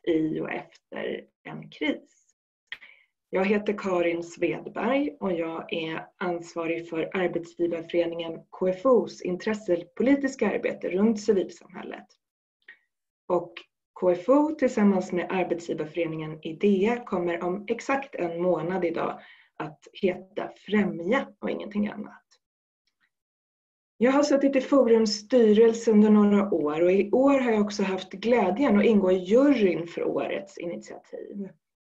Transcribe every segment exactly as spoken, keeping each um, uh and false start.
i och efter en kris. Jag heter Karin Svedberg och jag är ansvarig för Arbetsgivarföreningen K F O:s intressepolitiska arbete runt civilsamhället. Och K F O tillsammans med Arbetsgivarföreningen IDEA kommer om exakt en månad idag att heta Främja och ingenting annat. Jag har suttit i Forums styrelse under några år och i år har jag också haft glädjen att ingå i juryn för årets initiativ.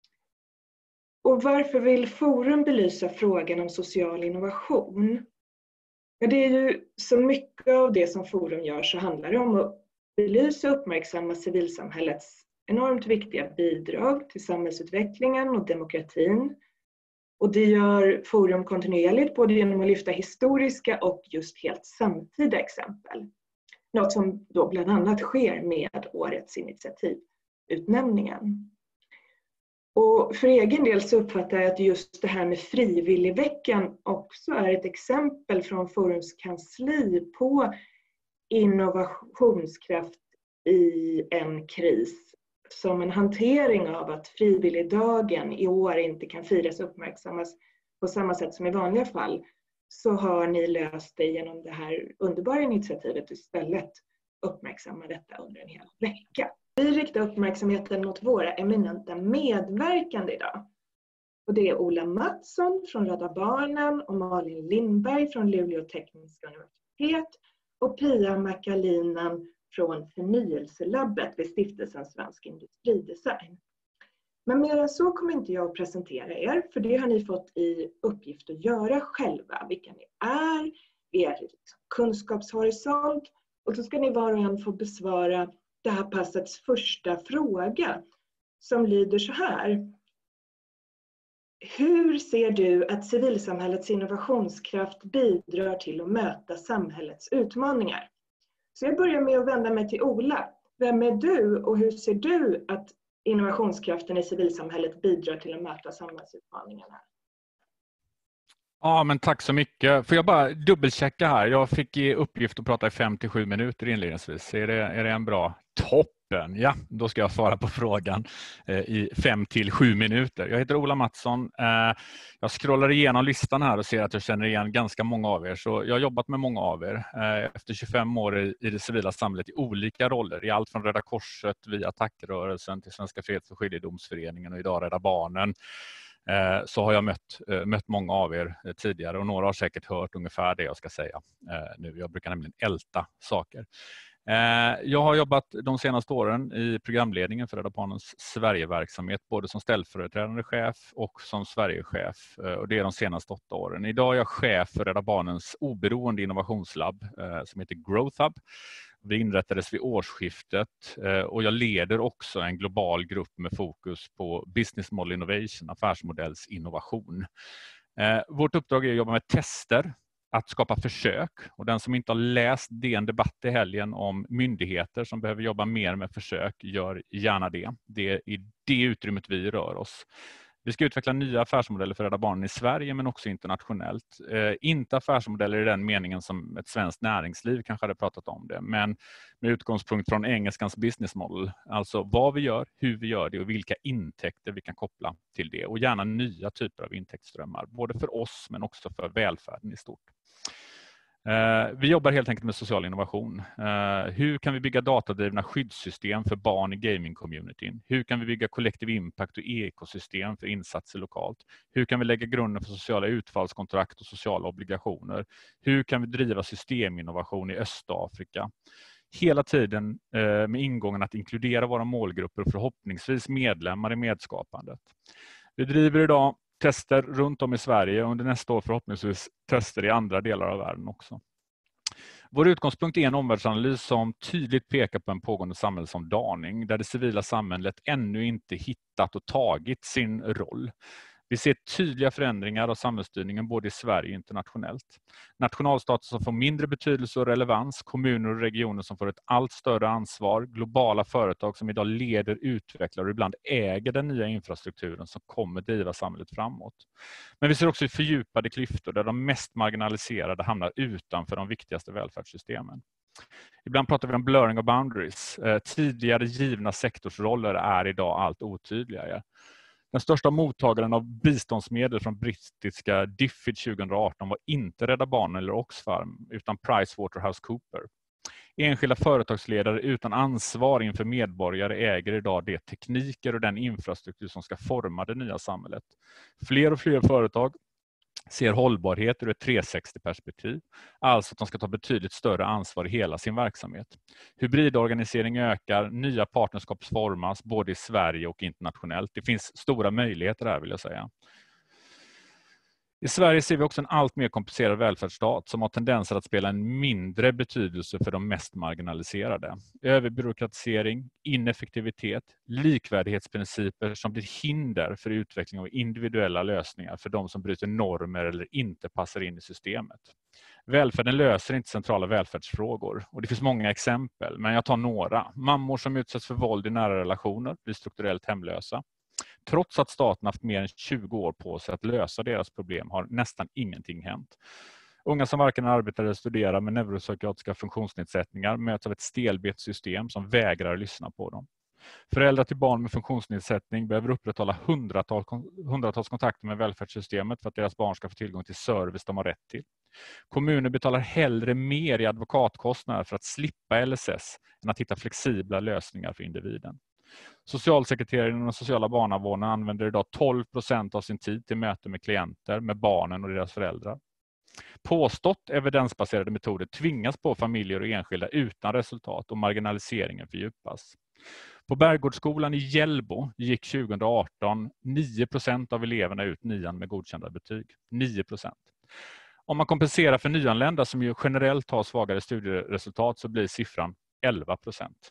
Och varför vill Forum belysa frågan om social innovation? Ja, det är ju så mycket av det som Forum gör så handlar det om att belysa och uppmärksamma civilsamhällets enormt viktiga bidrag till samhällsutvecklingen och demokratin. Och det gör Forum kontinuerligt både genom att lyfta historiska och just helt samtida exempel. Något som då bland annat sker med årets initiativutnämningen. Och för egen del så uppfattar jag att just det här med frivilligveckan också är ett exempel från Forums kansli på innovationskraft i en kris. Som en hantering av att frivilligdagen i år inte kan firas och uppmärksammas på samma sätt som i vanliga fall, så har ni löst det genom det här underbara initiativet istället uppmärksamma detta under en hel vecka. Vi riktar uppmärksamheten mot våra eminenta medverkande idag. Och det är Ola Mattsson från Rädda Barnen och Malin Lindberg från Luleå tekniska universitet och Pia Makalinen från Förnyelselabbet vid Stiftelsen Svensk Industridesign. Men mer än så kommer inte jag att presentera er, för det har ni fått i uppgift att göra själva. Vilka ni är, er kunskapshorisont, och så ska ni var och en få besvara det här passets första fråga som lyder så här. Hur ser du att civilsamhällets innovationskraft bidrar till att möta samhällets utmaningar? Så jag börjar med att vända mig till Ola. Vem är du och hur ser du att innovationskraften i civilsamhället bidrar till att möta samhällsutmaningarna? Ja, men tack så mycket. Får jag bara dubbelchecka här? Jag fick i uppgift att prata i fem till sju minuter inledningsvis. Är det, är det en bra toppen? Ja, då ska jag svara på frågan eh, i fem till sju minuter. Jag heter Ola Mattsson. Eh, jag scrollar igenom listan här och ser att jag känner igen ganska många av er. Så jag har jobbat med många av er eh, efter tjugofem år i, i det civila samhället i olika roller. I allt från Rädda Korset via Attackrörelsen till Svenska Freds- och skiljedomsföreningen och idag Rädda Barnen. Så har jag mött, mött många av er tidigare och några har säkert hört ungefär det jag ska säga nu. Jag brukar nämligen älta saker. Jag har jobbat de senaste åren i programledningen för Rädda Barnens Sverigeverksamhet, både som ställföreträdande chef och som Sverigechef, och det är de senaste åtta åren. Idag är jag chef för Rädda Barnens oberoende innovationslabb som heter Growth Hub. Vi inrättades vid årsskiftet och jag leder också en global grupp med fokus på business model innovation, affärsmodellsinnovation. Vårt uppdrag är att jobba med tester, att skapa försök, och den som inte har läst D N Debatt i helgen om myndigheter som behöver jobba mer med försök, gör gärna det. Det är i det utrymmet vi rör oss. Vi ska utveckla nya affärsmodeller för Rädda Barnen i Sverige men också internationellt. Eh, inte affärsmodeller i den meningen som ett svenskt näringsliv kanske hade pratat om det, men med utgångspunkt från engelskans business model. Alltså vad vi gör, hur vi gör det och vilka intäkter vi kan koppla till det. Och gärna nya typer av intäktsströmmar, både för oss men också för välfärden i stort. Vi jobbar helt enkelt med social innovation. Hur kan vi bygga datadrivna skyddssystem för barn i gaming-communityn? Hur kan vi bygga collective impact och ekosystem för insatser lokalt? Hur kan vi lägga grunden för sociala utfallskontrakt och sociala obligationer? Hur kan vi driva systeminnovation i Östafrika? Hela tiden med ingången att inkludera våra målgrupper och förhoppningsvis medlemmar i medskapandet. Vi driver idag tester runt om i Sverige och under nästa år förhoppningsvis tester i andra delar av världen också. Vår utgångspunkt är en omvärldsanalys som tydligt pekar på en pågående samhällsomdaning där det civila samhället ännu inte hittat och tagit sin roll. Vi ser tydliga förändringar av samhällsstyrningen både i Sverige och internationellt. Nationalstater som får mindre betydelse och relevans, kommuner och regioner som får ett allt större ansvar, globala företag som idag leder, utvecklar och ibland äger den nya infrastrukturen som kommer driva samhället framåt. Men vi ser också fördjupade klyftor där de mest marginaliserade hamnar utanför de viktigaste välfärdssystemen. Ibland pratar vi om blurring of boundaries. Tidigare givna sektorsroller är idag allt otydligare. Den största mottagaren av biståndsmedel från brittiska Diffid tjugohundraarton var inte Rädda Barnen eller Oxfam utan PricewaterhouseCoopers. Enskilda företagsledare utan ansvar inför medborgare äger idag de tekniker och den infrastruktur som ska forma det nya samhället. Fler och fler företag ser hållbarhet ur ett trehundrasextio-perspektiv, alltså att de ska ta betydligt större ansvar i hela sin verksamhet. Hybridorganisering ökar, nya partnerskap formas både i Sverige och internationellt. Det finns stora möjligheter här vill jag säga. I Sverige ser vi också en allt mer komplicerad välfärdsstat som har tendenser att spela en mindre betydelse för de mest marginaliserade. Överbyråkratisering, ineffektivitet, likvärdighetsprinciper som blir hinder för utveckling av individuella lösningar för de som bryter normer eller inte passar in i systemet. Välfärden löser inte centrala välfärdsfrågor och det finns många exempel, men jag tar några. Mammor som utsätts för våld i nära relationer blir strukturellt hemlösa. Trots att staten haft mer än tjugo år på sig att lösa deras problem har nästan ingenting hänt. Unga som varken arbetar eller studerar med neuropsykiatriska funktionsnedsättningar möts av ett stelbent system som vägrar lyssna på dem. Föräldrar till barn med funktionsnedsättning behöver upprätthålla hundratals, hundratals kontakter med välfärdssystemet för att deras barn ska få tillgång till service de har rätt till. Kommuner betalar hellre mer i advokatkostnader för att slippa L S S än att hitta flexibla lösningar för individen. Socialsekreteraren och den sociala barnavården använder idag tolv procent av sin tid till möte med klienter, med barnen och deras föräldrar. Påstått evidensbaserade metoder tvingas på familjer och enskilda utan resultat och marginaliseringen fördjupas. På Berggårdsskolan i Hjällbo gick tjugohundraarton nio procent av eleverna ut nian med godkända betyg. nio procent. Om man kompenserar för nyanlända som ju generellt har svagare studieresultat så blir siffran elva procent.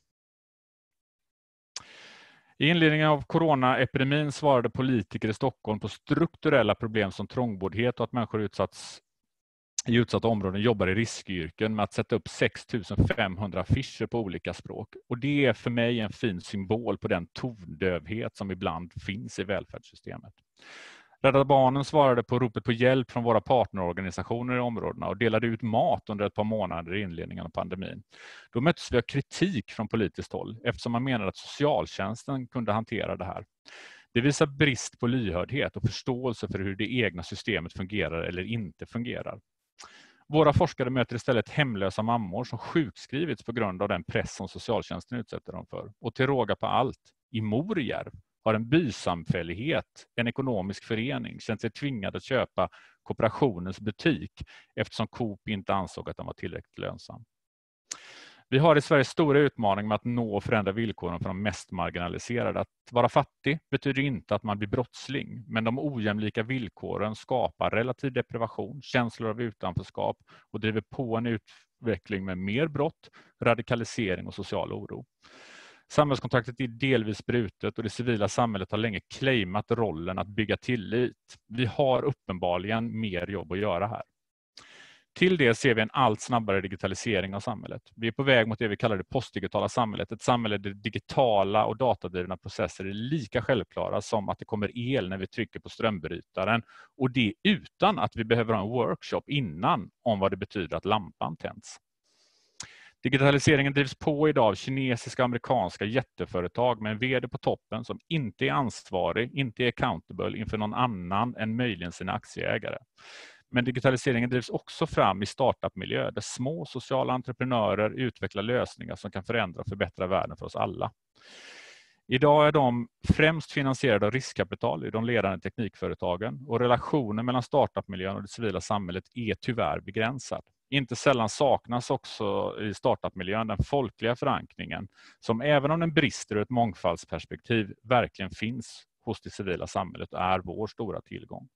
I inledningen av coronaepidemin svarade politiker i Stockholm på strukturella problem som trångboddhet och att människor utsatts, i utsatta områden jobbar i riskyrken med att sätta upp sex tusen femhundra affischer på olika språk. Och det är för mig en fin symbol på den tondövhet som ibland finns i välfärdssystemet. Rädda Barnen svarade på ropet på hjälp från våra partnerorganisationer i områdena och delade ut mat under ett par månader i inledningen av pandemin. Då möttes vi av kritik från politiskt håll eftersom man menade att socialtjänsten kunde hantera det här. Det visar brist på lyhördhet och förståelse för hur det egna systemet fungerar eller inte fungerar. Våra forskare möter istället hemlösa mammor som sjukskrivits på grund av den press som socialtjänsten utsätter dem för. Och till råga på allt, i Morjärv har en bysamfällighet, en ekonomisk förening, känt sig tvingad att köpa kooperationens butik eftersom Coop inte ansåg att den var tillräckligt lönsam. Vi har i Sverige stora utmaningar med att nå och förändra villkoren för de mest marginaliserade. Att vara fattig betyder inte att man blir brottsling, men de ojämlika villkoren skapar relativ deprivation, känslor av utanförskap och driver på en utveckling med mer brott, radikalisering och social oro. Samhällskontraktet är delvis brutet och det civila samhället har länge claimat rollen att bygga tillit. Vi har uppenbarligen mer jobb att göra här. Till det ser vi en allt snabbare digitalisering av samhället. Vi är på väg mot det vi kallar det postdigitala samhället. Ett samhälle där digitala och datadrivna processer är lika självklara som att det kommer el när vi trycker på strömbrytaren. Och det utan att vi behöver ha en workshop innan om vad det betyder att lampan tänds. Digitaliseringen drivs på idag av kinesiska och amerikanska jätteföretag med en vd på toppen som inte är ansvarig, inte är accountable inför någon annan än möjligen sina aktieägare. Men digitaliseringen drivs också fram i startupmiljö där små sociala entreprenörer utvecklar lösningar som kan förändra och förbättra världen för oss alla. Idag är de främst finansierade av riskkapital i de ledande teknikföretagen och relationen mellan startupmiljön och det civila samhället är tyvärr begränsad. Inte sällan saknas också i startupmiljön den folkliga förankringen som även om den brister ur ett mångfaldsperspektiv verkligen finns hos det civila samhället och är vår stora tillgång.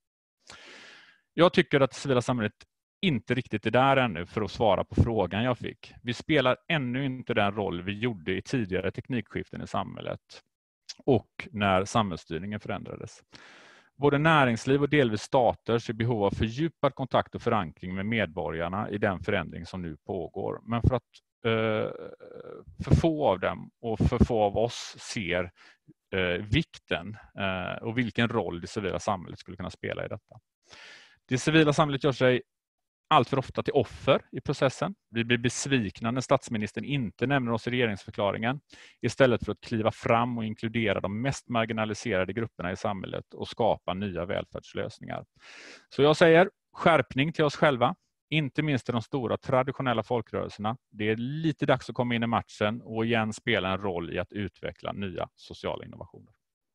Jag tycker att det civila samhället inte riktigt är där ännu för att svara på frågan jag fick. Vi spelar ännu inte den roll vi gjorde i tidigare teknikskiften i samhället och när samhällsstyrningen förändrades. Både näringsliv och delvis stater ser behov av fördjupad kontakt och förankring med medborgarna i den förändring som nu pågår. Men för att eh, för få av dem och för få av oss ser eh, vikten eh, och vilken roll det civila samhället skulle kunna spela i detta. Det civila samhället gör sig allt för ofta till offer i processen. Vi blir besvikna när statsministern inte nämner oss i regeringsförklaringen istället för att kliva fram och inkludera de mest marginaliserade grupperna i samhället och skapa nya välfärdslösningar. Så jag säger skärpning till oss själva, inte minst i de stora traditionella folkrörelserna. Det är lite dags att komma in i matchen och igen spela en roll i att utveckla nya sociala innovationer.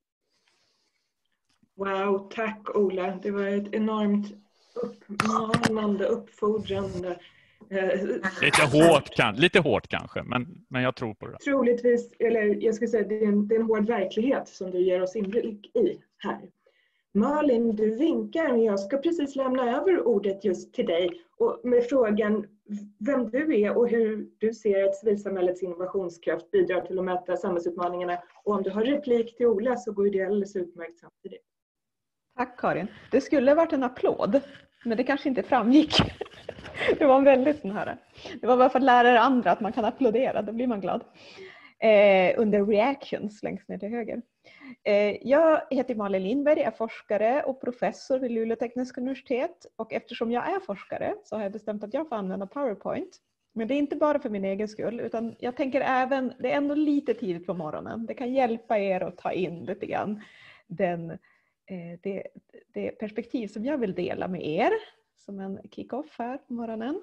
Wow, tack Ola. Det var ett enormt uppmanande, uppfordrande. Lite hårt, kan, lite hårt kanske, men, men jag tror på det. Troligtvis, eller jag ska säga, det är, en, det är en hård verklighet som du ger oss inblick i här. Malin, du vinkar, men jag ska precis lämna över ordet just till dig och med frågan vem du är och hur du ser att civilsamhällets innovationskraft bidrar till att möta samhällsutmaningarna. Och om du har replik till Ola så går det alldeles utmärkt samtidigt. Tack Karin. Det skulle varit en applåd, men det kanske inte framgick. Det var en väldigt sån här. Det var bara för att lära er andra att man kan applådera, då blir man glad. Eh, under reactions längst ner till höger. Eh, jag heter Malin Lindberg, är forskare och professor vid Luleå tekniska universitet. Och eftersom jag är forskare så har jag bestämt att jag får använda PowerPoint. Men det är inte bara för min egen skull, utan jag tänker även, det är ändå lite tidigt på morgonen. Det kan hjälpa er att ta in lite grann den Det, det perspektiv som jag vill dela med er som en kick-off här på morgonen.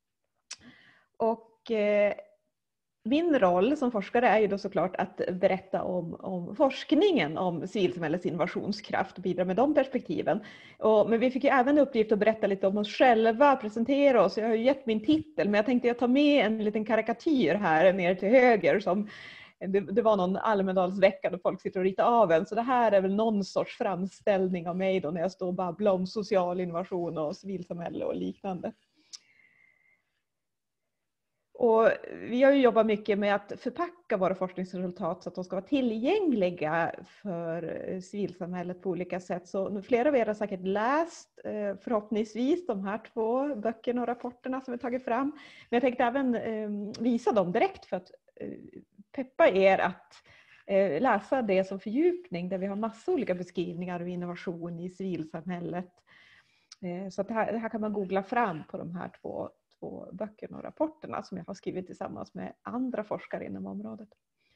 Och eh, min roll som forskare är ju då såklart att berätta om, om forskningen om civilsamhällets innovationskraft och bidra med de perspektiven. Och, men vi fick ju även uppgift att berätta lite om oss själva, presentera oss. Jag har ju gett min titel, men jag tänkte jag ta med en liten karikatyr här ner till höger som Det, det var någon Almedalsvecka då folk sitter och ritar av en. Så det här är väl någon sorts framställning av mig då när jag står och babblar om social innovation och civilsamhälle och liknande. Och vi har ju jobbat mycket med att förpacka våra forskningsresultat så att de ska vara tillgängliga för civilsamhället på olika sätt. Så flera av er har säkert läst förhoppningsvis de här två böckerna och rapporterna som vi tagit fram. Men jag tänkte även visa dem direkt för att peppa er att läsa det som fördjupning där vi har massa olika beskrivningar av innovation i civilsamhället. Så att det, här, det här kan man googla fram på de här två, två böckerna och rapporterna som jag har skrivit tillsammans med andra forskare inom området.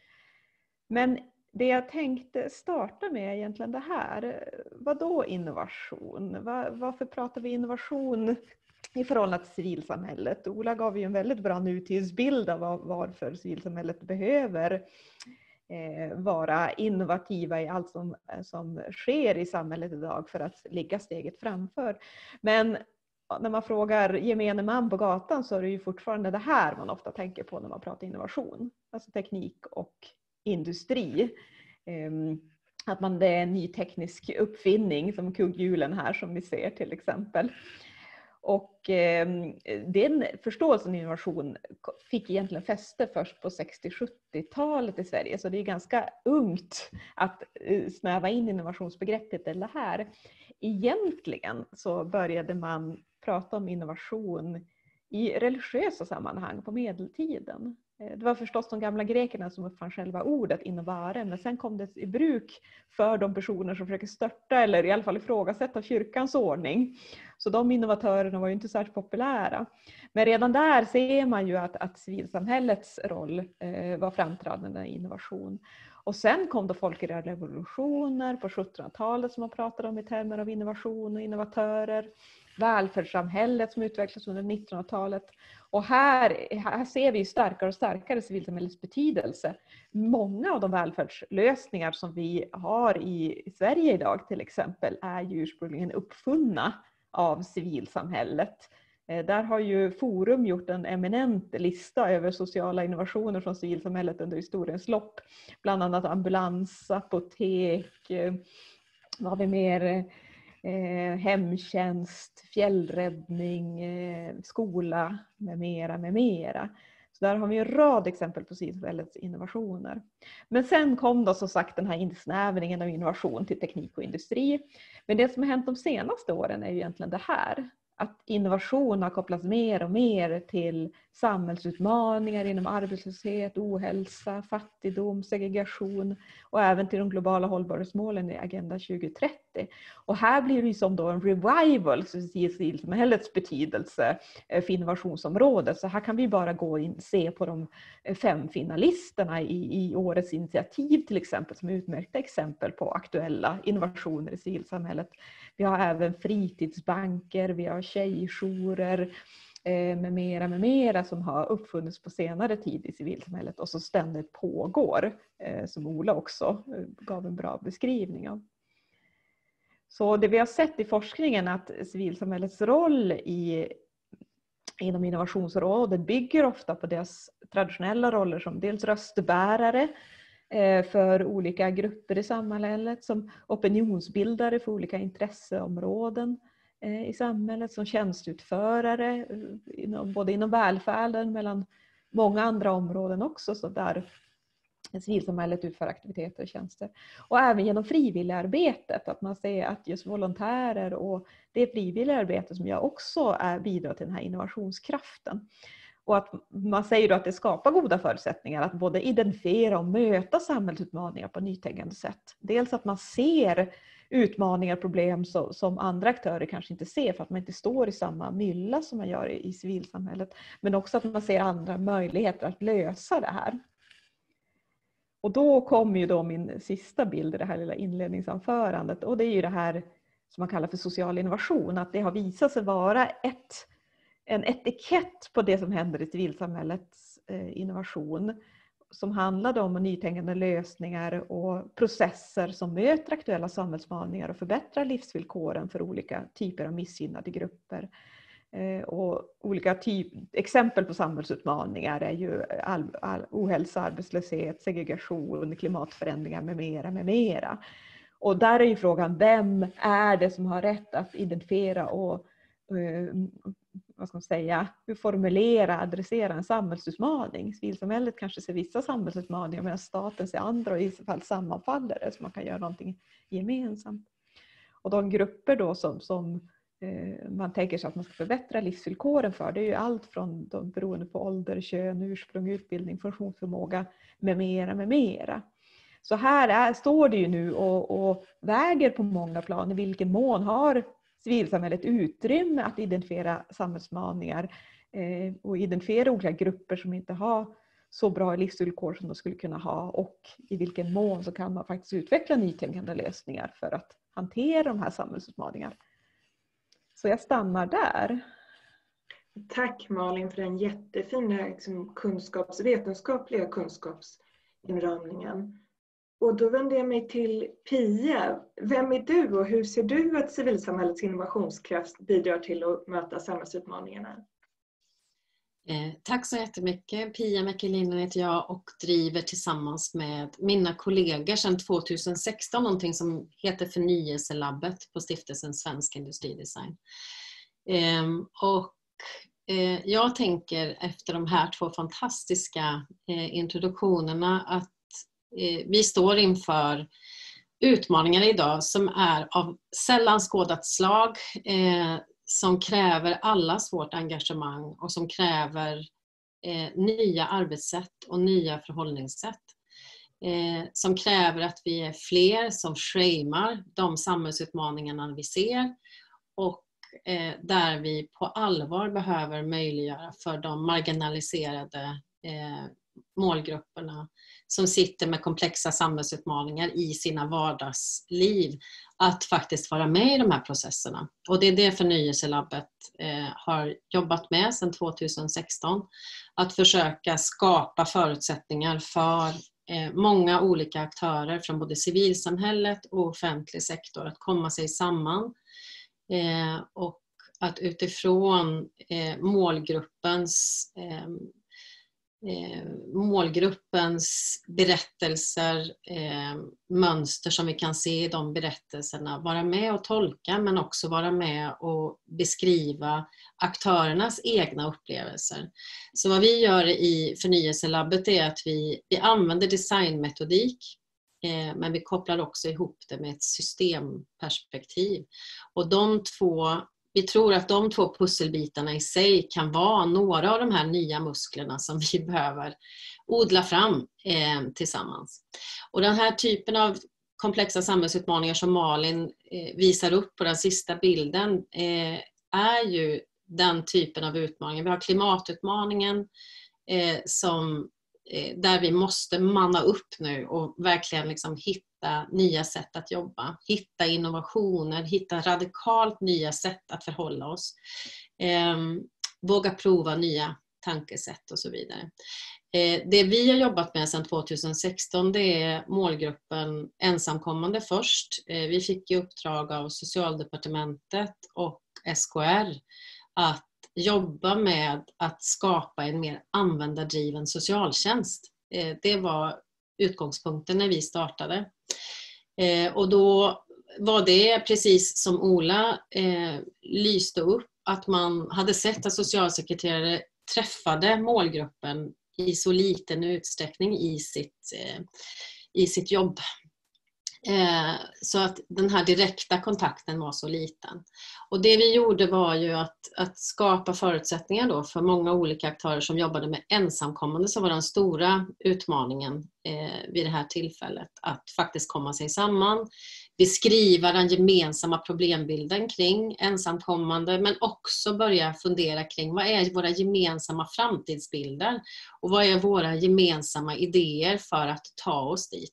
Men det jag tänkte starta med är egentligen det här. Vad då innovation? Var, varför pratar vi innovation i förhållande till civilsamhället? Ola gav ju en väldigt bra nutidsbild av varför civilsamhället behöver eh, vara innovativa i allt som, som sker i samhället idag för att ligga steget framför. Men när man frågar gemene man på gatan så är det ju fortfarande det här man ofta tänker på när man pratar innovation. Alltså teknik och industri. Eh, att man, det är en ny teknisk uppfinning som kugghjulen här som vi ser till exempel. Och eh, den förståelsen av innovation fick egentligen fäste först på sextio-sjuttiotalet i Sverige. Så det är ganska ungt att snäva in innovationsbegreppet eller här. Egentligen så började man prata om innovation i religiösa sammanhang på medeltiden. Det var förstås de gamla grekerna som uppfann själva ordet innovare, men sen kom det i bruk för de personer som försöker störta eller i alla fall ifrågasätta kyrkans ordning. Så de innovatörerna var ju inte särskilt populära. Men redan där ser man ju att, att civilsamhällets roll eh, var framträdande i innovation. Och sen kom då folkliga revolutioner på sjuttonhundratalet som man pratade om i termer av innovation och innovatörer. Välfärdssamhället som utvecklades under nittonhundratalet. Och här, här ser vi starkare och starkare civilsamhällets betydelse. Många av de välfärdslösningar som vi har i, i Sverige idag till exempel är ju ursprungligen uppfunna av civilsamhället. Eh, där har ju Forum gjort en eminent lista över sociala innovationer från civilsamhället under historiens lopp. Bland annat ambulans, apotek, eh, vad har vi mer? Eh, hemtjänst, fjällräddning, eh, skola med mera, med mera. Så där har vi en rad exempel på civilsamhällets innovationer. Men sen kom då som sagt den här insnävningen av innovation till teknik och industri. Men det som har hänt de senaste åren är ju egentligen det här. Att innovation har kopplats mer och mer till samhällsutmaningar inom arbetslöshet, ohälsa, fattigdom, segregation och även till de globala hållbarhetsmålen i Agenda tjugo trettio. Och här blir det ju som då en revival i civilsamhällets betydelse för innovationsområdet. Så här kan vi bara gå in och se på de fem finalisterna i, i årets initiativ till exempel, som är utmärkta exempel på aktuella innovationer i civilsamhället. Vi har även fritidsbanker, vi har tjejjourer med mera, med mera som har uppfunnits på senare tid i civilsamhället och som ständigt pågår, som Ola också gav en bra beskrivning av. Så det vi har sett i forskningen att civilsamhällets roll i, inom innovationsrådet bygger ofta på deras traditionella roller som dels röstbärare för olika grupper i samhället, som opinionsbildare för olika intresseområden i samhället, som tjänstutförare både inom välfärden mellan många andra områden också, så där civilsamhället utför aktiviteter och tjänster. Och även genom frivilligarbetet, att man ser att just volontärer och det frivilligarbete som jag också är bidrar till den här innovationskraften. Och att man säger då att det skapar goda förutsättningar att både identifiera och möta samhällsutmaningar på nytänkande sätt. Dels att man ser utmaningar och problem som andra aktörer kanske inte ser för att man inte står i samma mylla som man gör i civilsamhället. Men också att man ser andra möjligheter att lösa det här. Och då kommer ju då min sista bild i det här lilla inledningsanförandet. Och det är ju det här som man kallar för social innovation. Att det har visat sig vara ett, en etikett på det som händer i civilsamhällets innovation. Som handlade om nytänkande lösningar och processer som möter aktuella samhällsutmaningar och förbättrar livsvillkoren för olika typer av missgynnade grupper. Och olika typ, exempel på samhällsutmaningar är ju all, all, ohälsa, arbetslöshet, segregation, klimatförändringar med mera, med mera. Och där är ju frågan, vem är det som har rätt att identifiera och eh, vad ska man säga, hur formulera, adressera en samhällsutmaning? Civilsamhället kanske ser vissa samhällsutmaningar medan staten ser andra, och i så fall sammanfaller det så man kan göra någonting gemensamt. Och de grupper då som, som man tänker sig att man ska förbättra livsvillkoren för, det är ju allt från de beroende på ålder, kön, ursprung, utbildning, funktionsförmåga med mera, med mera. Så här är, står det ju nu och, och väger på många plan i vilken mån har civilsamhället utrymme att identifiera samhällsutmaningar eh, och identifiera olika grupper som inte har så bra livsvillkor som de skulle kunna ha, och i vilken mån så kan man faktiskt utveckla nytänkande lösningar för att hantera de här samhällsutmaningarna. Så jag stannar där. Tack Malin för den jättefina liksom, kunskapsvetenskapliga kunskapsinramningen. Och då vänder jag mig till Pia. Vem är du och hur ser du att civilsamhällets innovationskraft bidrar till att möta samhällsutmaningarna? Eh, tack så jättemycket. Pia Mäkelinen heter jag och driver tillsammans med mina kollegor sedan tjugohundrasexton någonting som heter Förnyelselabbet på stiftelsen Svensk Industridesign. Eh, och eh, jag tänker efter de här två fantastiska eh, introduktionerna att eh, vi står inför utmaningar idag som är av sällan skådat slag, eh, som kräver allas vårt engagemang och som kräver eh, nya arbetssätt och nya förhållningssätt. Eh, som kräver att vi är fler som framar de samhällsutmaningarna vi ser, och eh, där vi på allvar behöver möjliggöra för de marginaliserade eh, målgrupperna som sitter med komplexa samhällsutmaningar i sina vardagsliv att faktiskt vara med i de här processerna. Och det är det Förnyelselabbet eh, har jobbat med sedan tjugohundrasexton. Att försöka skapa förutsättningar för eh, många olika aktörer från både civilsamhället och offentlig sektor att komma sig samman. Eh, och att utifrån eh, målgruppens eh, eh, målgruppens berättelser, eh, mönster som vi kan se i de berättelserna, vara med och tolka men också vara med och beskriva aktörernas egna upplevelser. Så vad vi gör i förnyelselabbet är att vi, vi använder designmetodik, eh, men vi kopplar också ihop det med ett systemperspektiv. Och de två Vi tror att de två pusselbitarna i sig kan vara några av de här nya musklerna som vi behöver odla fram eh, tillsammans. Och den här typen av komplexa samhällsutmaningar som Malin eh, visar upp på den sista bilden eh, är ju den typen av utmaningar. Vi har klimatutmaningen eh, som, eh, där vi måste manna upp nu och verkligen liksom hitta nya sätt att jobba, hitta innovationer, hitta radikalt nya sätt att förhålla oss, eh, våga prova nya tankesätt och så vidare. Eh, det vi har jobbat med sedan tjugohundrasexton, det är målgruppen ensamkommande först. Eh, vi fick i uppdrag av Socialdepartementet och S K R att jobba med att skapa en mer användardriven socialtjänst. Eh, det var utgångspunkten när vi startade. Eh, och då var det precis som Ola eh, lyste upp, att man hade sett att socialsekreterare träffade målgruppen i så liten utsträckning i sitt, eh, i sitt jobb. Eh, så att den här direkta kontakten var så liten. Och det vi gjorde var ju att, att skapa förutsättningar då för många olika aktörer som jobbade med ensamkommande, som var den stora utmaningen eh, vid det här tillfället. Att faktiskt komma sig samman, beskriva den gemensamma problembilden kring ensamkommande, men också börja fundera kring vad är våra gemensamma framtidsbilder och vad är våra gemensamma idéer för att ta oss dit.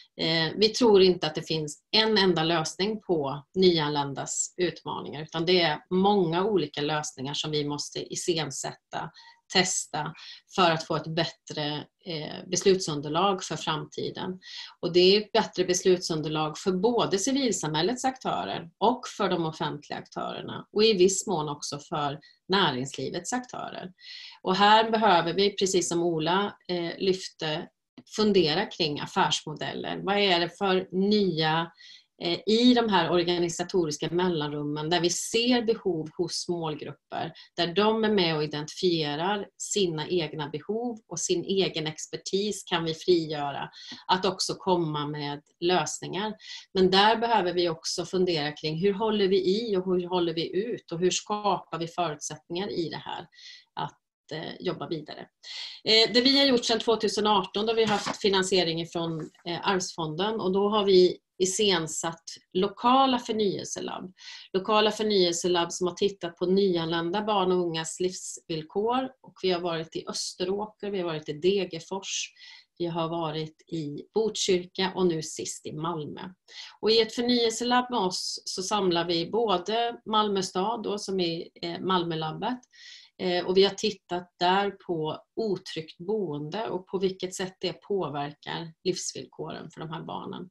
Vi tror inte att det finns en enda lösning på nyanländas utmaningar, utan det är många olika lösningar som vi måste iscensätta, testa för att få ett bättre beslutsunderlag för framtiden. Och det är ett bättre beslutsunderlag för både civilsamhällets aktörer och för de offentliga aktörerna, och i viss mån också för näringslivets aktörer. Och här behöver vi, precis som Ola lyfte, fundera kring affärsmodeller. Vad är det för nya eh, i de här organisatoriska mellanrummen där vi ser behov hos målgrupper, där de är med och identifierar sina egna behov och sin egen expertis kan vi frigöra att också komma med lösningar. Men där behöver vi också fundera kring hur håller vi i och hur håller vi ut och hur skapar vi förutsättningar i det här att jobba vidare. Det vi har gjort sedan tjugoarton, då har vi haft finansiering från Arvsfonden, och då har vi iscensatt lokala förnyelselabb. Lokala förnyelselabb som har tittat på nyanlända barn och ungas livsvillkor, och vi har varit i Österåker, vi har varit i Degerfors, vi har varit i Botkyrka och nu sist i Malmö. Och i ett förnyelselabb med oss så samlar vi både Malmö stad då, som är Malmölabbet, och vi har tittat där på otryggt boende och på vilket sätt det påverkar livsvillkoren för de här barnen.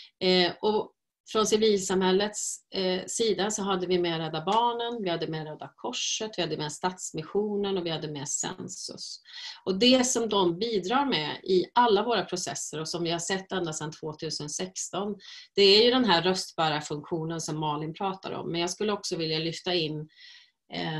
Och från civilsamhällets sida så hade vi med Rädda Barnen, vi hade med Röda Korset, vi hade med Stadsmissionen och vi hade med Sensus. Och det som de bidrar med i alla våra processer och som vi har sett ända sedan tjugohundrasexton, det är ju den här röstbärarfunktionen som Malin pratar om. Men jag skulle också vilja lyfta in eh,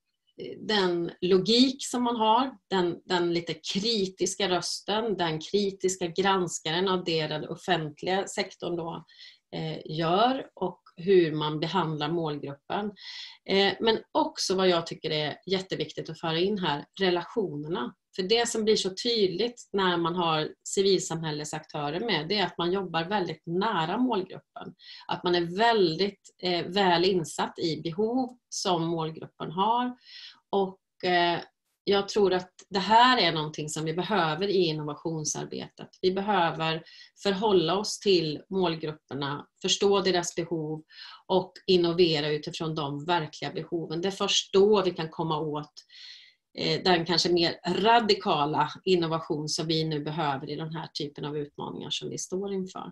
den logik som man har, den, den lite kritiska rösten, den kritiska granskaren av det den offentliga sektorn då eh, gör och hur man behandlar målgruppen. Eh, men också vad jag tycker är jätteviktigt att föra in här, relationerna. För det som blir så tydligt när man har civilsamhällesaktörer med, det är att man jobbar väldigt nära målgruppen. Att man är väldigt eh, väl insatt i behov som målgruppen har. Och eh, jag tror att det här är någonting som vi behöver i innovationsarbetet. Vi behöver förhålla oss till målgrupperna, förstå deras behov och innovera utifrån de verkliga behoven. Det är först då vi kan komma åt den kanske mer radikala innovation som vi nu behöver i den här typen av utmaningar som vi står inför.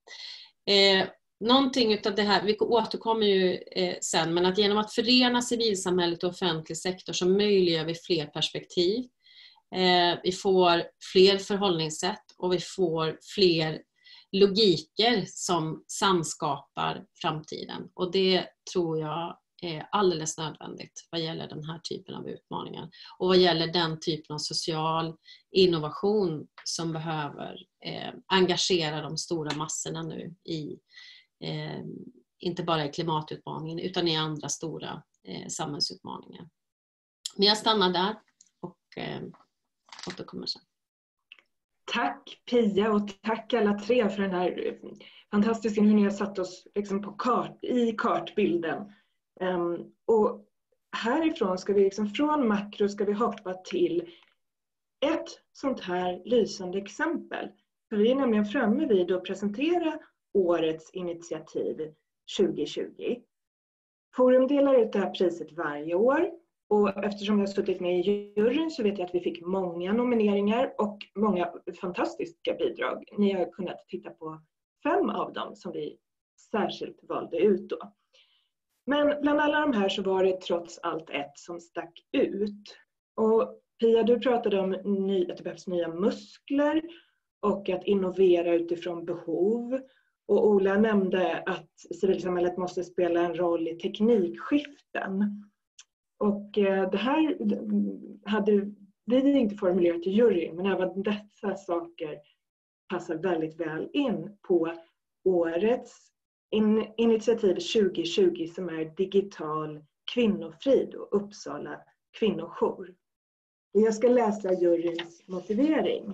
Eh, någonting utav det här, vi återkommer ju eh, sen, men att genom att förena civilsamhället och offentlig sektor så möjliggör vi fler perspektiv. Vi får fler förhållningssätt och vi får fler logiker som samskapar framtiden. Och det tror jag är alldeles nödvändigt vad gäller den här typen av utmaningar. Och vad gäller den typen av social innovation som behöver eh, engagera de stora massorna nu i, eh, inte bara i klimatutmaningen utan i andra stora eh, samhällsutmaningar. Men jag stannar där och eh, återkommer sen. Tack Pia och tack alla tre för den här fantastiska, hur ni har satt oss liksom på kart, i kartbilden. Um, och härifrån ska vi liksom, från makro ska vi hoppa till ett sånt här lysande exempel. För vi är nämligen framme vid att presentera årets initiativ tjugo tjugo. Forum delar ut det här priset varje år. Och eftersom jag har suttit med i juryn så vet jag att vi fick många nomineringar och många fantastiska bidrag. Ni har kunnat titta på fem av dem som vi särskilt valde ut då. Men bland alla de här så var det trots allt ett som stack ut. Och Pia, du pratade om ny, att det behövs nya muskler och att innovera utifrån behov. Och Ola nämnde att civilsamhället måste spela en roll i teknikskiften. Och det här hade vi inte formulerat i juryn, men även dessa saker passar väldigt väl in på årets in, initiativ tjugo tjugo som är digital kvinnofrid och Uppsala kvinnojour. Jag ska läsa juryns motivering.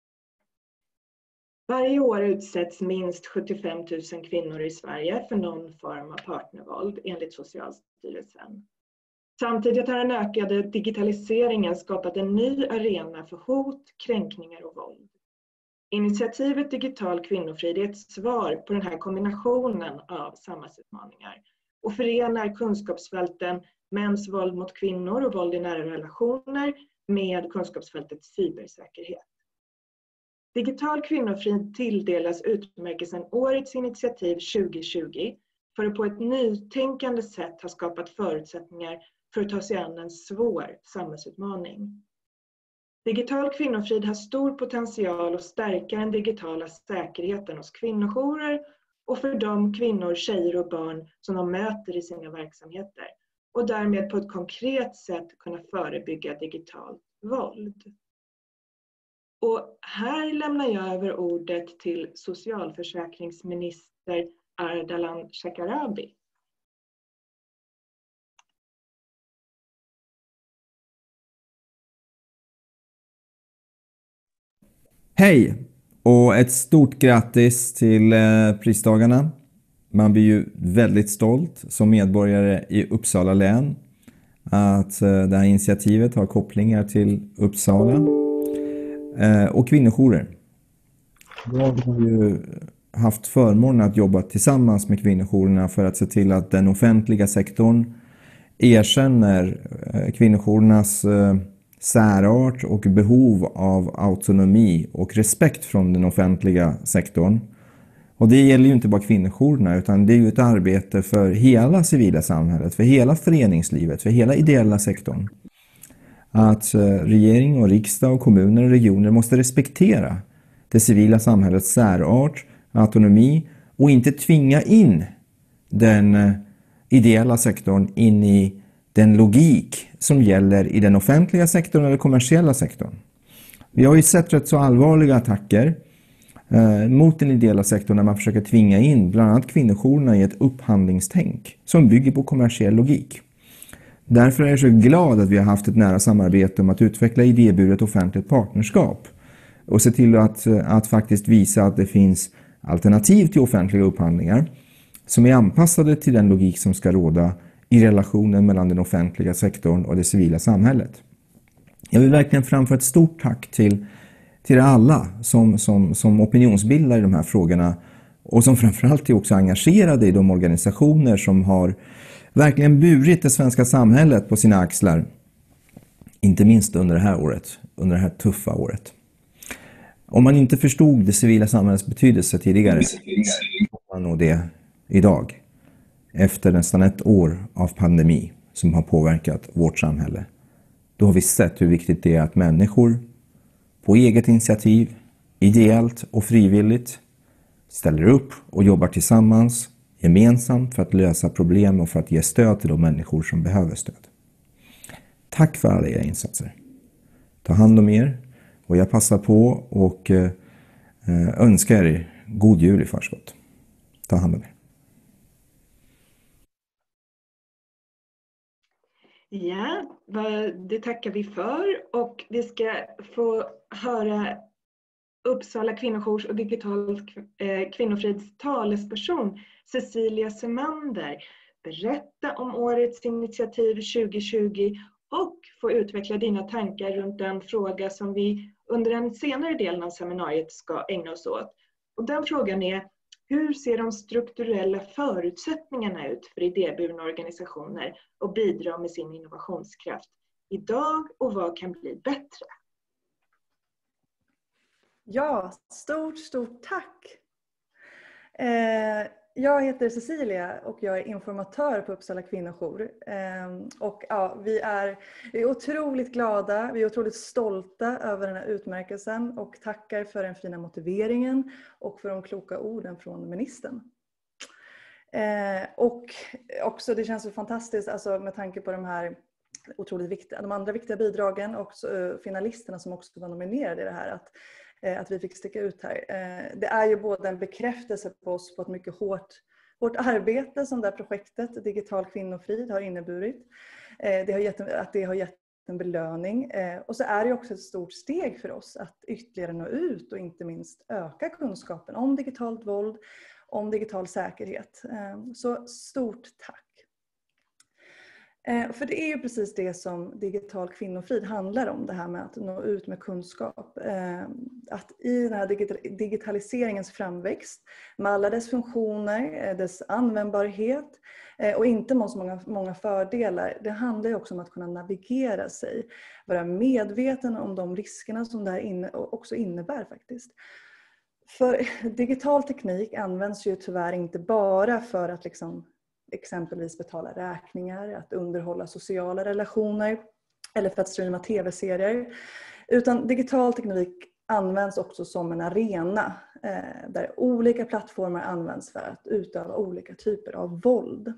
Varje år utsätts minst sjuttiofem tusen kvinnor i Sverige för någon form av partnervåld enligt Socialstyrelsen. Samtidigt har den ökade digitaliseringen skapat en ny arena för hot, kränkningar och våld. Initiativet Digital kvinnofrid är ett svar på den här kombinationen av samhällsutmaningar och förenar kunskapsfälten mäns våld mot kvinnor och våld i nära relationer med kunskapsfältet cybersäkerhet. Digital kvinnofrid tilldelas utmärkelsen Årets initiativ tjugo tjugo för att på ett nytänkande sätt ha skapat förutsättningar för att ta sig an en svår samhällsutmaning. Digital kvinnofrid har stor potential att stärka den digitala säkerheten hos kvinnojourer och för de kvinnor, tjejer och barn som de möter i sina verksamheter och därmed på ett konkret sätt kunna förebygga digitalt våld. Och här lämnar jag över ordet till socialförsäkringsminister Ardalan Shekarabi. Hej och ett stort grattis till pristagarna. Man blir ju väldigt stolt som medborgare i Uppsala län att det här initiativet har kopplingar till Uppsala och kvinnojourer. Jag har ju haft förmånen att jobba tillsammans med kvinnojourerna för att se till att den offentliga sektorn erkänner kvinnojourernas särart och behov av autonomi och respekt från den offentliga sektorn. Och det gäller ju inte bara kvinnojourerna utan det är ju ett arbete för hela civila samhället, för hela föreningslivet, för hela ideella sektorn. Att regering och riksdag och kommuner och regioner måste respektera det civila samhällets särart, autonomi och inte tvinga in den ideella sektorn in i den logik som gäller i den offentliga sektorn eller kommersiella sektorn. Vi har ju sett rätt så allvarliga attacker eh, mot den ideella sektorn när man försöker tvinga in bland annat kvinnojourerna i ett upphandlingstänk som bygger på kommersiell logik. Därför är jag så glad att vi har haft ett nära samarbete om att utveckla idéburet offentligt partnerskap och se till att, att faktiskt visa att det finns alternativ till offentliga upphandlingar som är anpassade till den logik som ska råda i relationen mellan den offentliga sektorn och det civila samhället. Jag vill verkligen framföra ett stort tack till, till alla som, som, som opinionsbildar i de här frågorna och som framförallt är också engagerade i de organisationer som har verkligen burit det svenska samhället på sina axlar. Inte minst under det här året, under det här tuffa året. Om man inte förstod det civila samhällets betydelse tidigare så får man nog det idag. Efter nästan ett år av pandemi som har påverkat vårt samhälle. då har vi sett hur viktigt det är att människor på eget initiativ, ideellt och frivilligt ställer upp och jobbar tillsammans, gemensamt för att lösa problem och för att ge stöd till de människor som behöver stöd. Tack för alla era insatser. Ta hand om er och jag passar på och önskar er god jul i förskott. Ta hand om er. Ja, det tackar vi för och vi ska få höra Uppsala kvinnojours och digital kvinnofrids talesperson Cecilia Semander berätta om årets initiativ tjugo tjugo och få utveckla dina tankar runt den fråga som vi under den senare delen av seminariet ska ägna oss åt. Och den frågan är: hur ser de strukturella förutsättningarna ut för idéburna organisationer att bidra med sin innovationskraft idag och vad kan bli bättre? Ja, stort, stort tack! Eh, jag heter Cecilia och jag är informatör på Uppsala kvinnojour. Eh, och ja, vi, är, vi är otroligt glada, vi är otroligt stolta över den här utmärkelsen och tackar för den fina motiveringen och för de kloka orden från ministern. Eh, och också det känns så fantastiskt alltså, med tanke på de här otroligt viktiga, de andra viktiga bidragen och uh, finalisterna som också var nominerade i det här, att, uh, att vi fick sticka ut här. Uh, det är ju både en bekräftelse på oss på ett mycket hårt, hårt arbete som det här projektet Digital kvinnofrid har inneburit. Uh, det har gett, att det har gett en belöning. Uh, och så är det också ett stort steg för oss att ytterligare nå ut och inte minst öka kunskapen om digitalt våld, om digital säkerhet. Uh, så stort tack! För det är ju precis det som Digital kvinnofrid handlar om, det här med att nå ut med kunskap. Att i den här digitaliseringens framväxt, med alla dess funktioner, dess användbarhet och inte många, många fördelar, det handlar ju också om att kunna navigera sig, vara medveten om de riskerna som det här också innebär faktiskt. För digital teknik används ju tyvärr inte bara för att liksom exempelvis betala räkningar, att underhålla sociala relationer eller för att streama tv-serier. Utan digital teknik används också som en arena eh, där olika plattformar används för att utöva olika typer av våld.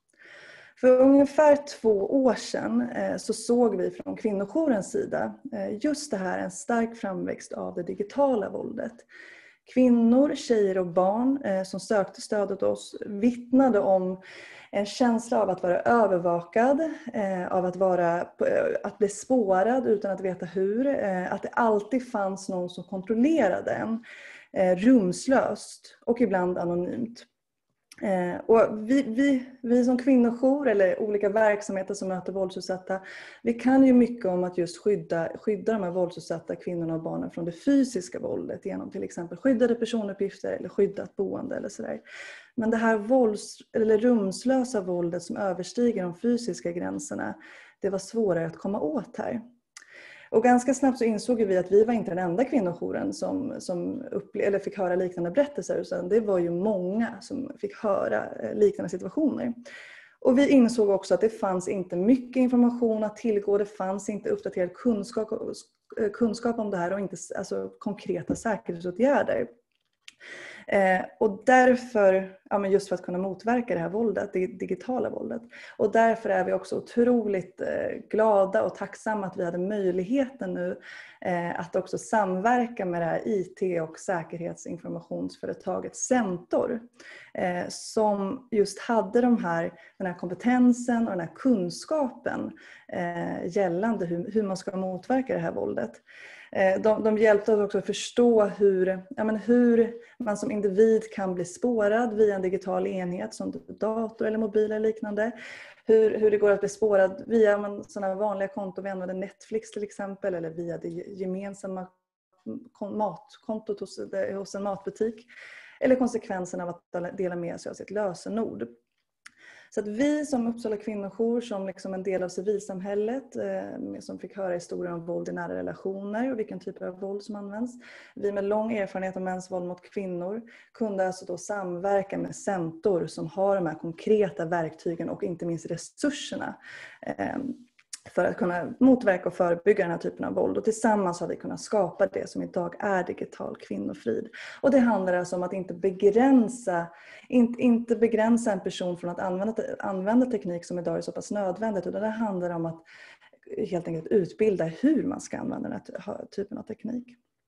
För ungefär två år sedan eh, så såg vi från kvinnojourens sida eh, just det här, en stark framväxt av det digitala våldet. Kvinnor, tjejer och barn eh, som sökte stöd åt oss vittnade om en känsla av att vara övervakad, eh, av att, vara, eh, att bli spårad utan att veta hur. Eh, att det alltid fanns någon som kontrollerade en, eh, rumslöst och ibland anonymt. Eh, och vi, vi, vi som kvinnojour eller olika verksamheter som möter våldsutsatta, vi kan ju mycket om att just skydda, skydda de här våldsutsatta kvinnorna och barnen från det fysiska våldet genom till exempel skyddade personuppgifter eller skyddat boende eller sådär. Men det här vålds, eller rumslösa våldet som överstiger de fysiska gränserna, det var svårare att komma åt här. Och ganska snabbt så insåg vi att vi var inte den enda kvinnojouren som, som upple- eller fick höra liknande berättelser. Utan det var ju många som fick höra liknande situationer. Och vi insåg också att det fanns inte mycket information att tillgå. Det fanns inte uppdaterad kunskap, kunskap om det här och inte alltså, konkreta säkerhetsåtgärder. Eh, och därför, ja, men just för att kunna motverka det här våldet, det digitala våldet. Och därför är vi också otroligt eh, glada och tacksamma att vi hade möjligheten nu eh, att också samverka med det här I T- och säkerhetsinformationsföretaget Centor. Eh, som just hade de här, den här kompetensen och den här kunskapen eh, gällande hur, hur man ska motverka det här våldet. De, de hjälpte oss också att förstå hur, ja men hur man som individ kan bli spårad via en digital enhet som dator eller mobil eller liknande. Hur, hur det går att bli spårad via sådana vanliga konton vi använder, Netflix till exempel, eller via det gemensamma matkontot hos, hos en matbutik. Eller konsekvenserna av att dela med sig av sitt lösenord. Så att vi som Uppsala kvinnojour, som liksom en del av civilsamhället, eh, som fick höra historier om våld i nära relationer och vilken typ av våld som används. Vi med lång erfarenhet av mäns våld mot kvinnor kunde alltså då samverka med Centor som har de här konkreta verktygen och inte minst resurserna. Eh, för att kunna motverka och förebygga den här typen av våld. Och tillsammans har vi kunnat skapa det som idag är digital kvinnofrid. Och det handlar alltså om att inte begränsa, inte, inte begränsa en person från att använda, använda teknik som idag är så pass nödvändigt. Utan det handlar om att helt enkelt utbilda hur man ska använda den här typen av teknik.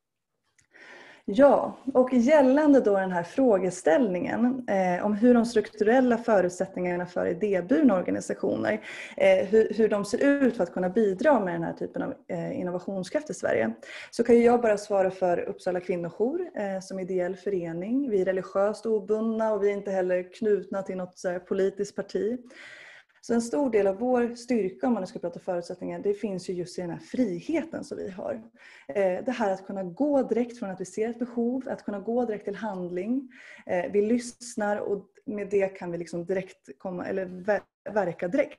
Ja, och gällande då den här frågeställningen eh, om hur de strukturella förutsättningarna för idéburna organisationer, eh, hur, hur de ser ut för att kunna bidra med den här typen av eh, innovationskraft i Sverige, så kan jag bara svara för Uppsala kvinnojour eh, som ideell förening. Vi är religiöst obundna och vi är inte heller knutna till något så här, politiskt parti. Så en stor del av vår styrka, om man ska prata förutsättningar, det finns ju just i den här friheten som vi har. Det här att kunna gå direkt från att vi ser ett behov, att kunna gå direkt till handling. Vi lyssnar och med det kan vi liksom direkt komma, eller verka direkt.